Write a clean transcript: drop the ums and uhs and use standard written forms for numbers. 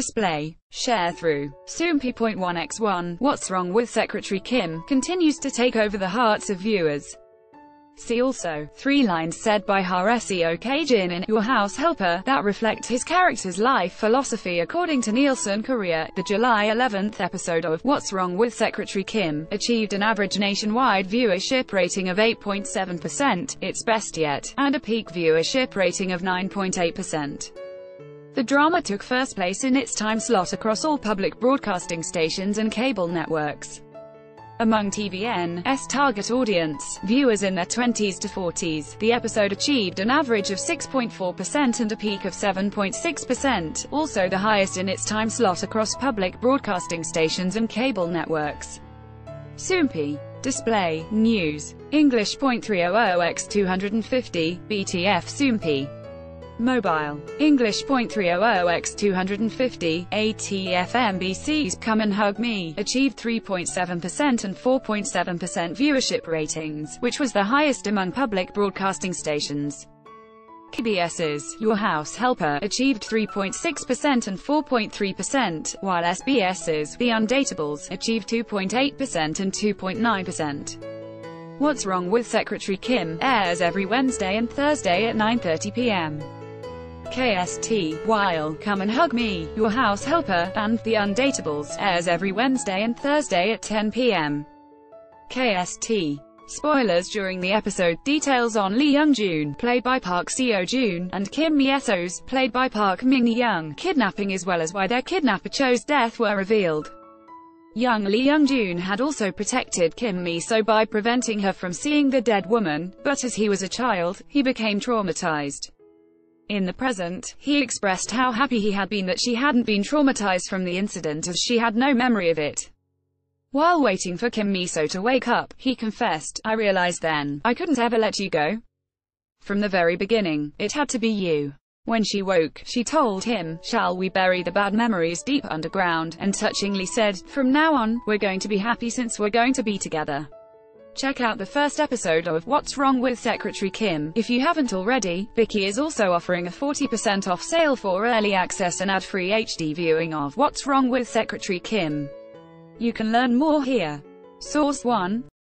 display, share through. Soompi.1x1, What's Wrong with Secretary Kim, continues to take over the hearts of viewers. See also, 3 lines said by Haresio Kajin in Your House Helper, that reflect his character's life philosophy. According to Nielsen Korea, the July 11th episode of What's Wrong with Secretary Kim achieved an average nationwide viewership rating of 8.7%, its best yet, and a peak viewership rating of 9.8%. The drama took first place in its time slot across all public broadcasting stations and cable networks. Among TVN's target audience, viewers in their 20s to 40s, the episode achieved an average of 6.4% and a peak of 7.6%, also the highest in its time slot across public broadcasting stations and cable networks. Soompi. Display, News. English.300x250, BTF Soompi. Mobile. English.300x250, ATF-MBC's Come and Hug Me, achieved 3.7% and 4.7% viewership ratings, which was the highest among public broadcasting stations. KBS's Your House Helper achieved 3.6% and 4.3%, while SBS's The Undateables achieved 2.8% and 2.9%. What's Wrong with Secretary Kim airs every Wednesday and Thursday at 9:30 p.m. KST, while Come and Hug Me, Your House Helper, and The Undateables airs every Wednesday and Thursday at 10 p.m. KST. Spoilers during the episode. Details on Lee Young-joon, played by Park Seo-joon, and Kim Mi-eso's, played by Park Min-young, kidnapping as well as why their kidnapper chose death were revealed. Young Lee Young-joon had also protected Kim Mi-so by preventing her from seeing the dead woman, but as he was a child, he became traumatized. In the present, he expressed how happy he had been that she hadn't been traumatized from the incident as she had no memory of it. While waiting for Kim Mi-so to wake up, he confessed, I realized then, I couldn't ever let you go. From the very beginning, it had to be you. When she woke, she told him, shall we bury the bad memories deep underground, and touchingly said, from now on, we're going to be happy since we're going to be together. Check out the first episode of What's Wrong with Secretary Kim, if you haven't already. Viki is also offering a 40% off sale for early access and ad-free HD viewing of What's Wrong with Secretary Kim. You can learn more here. Source 1.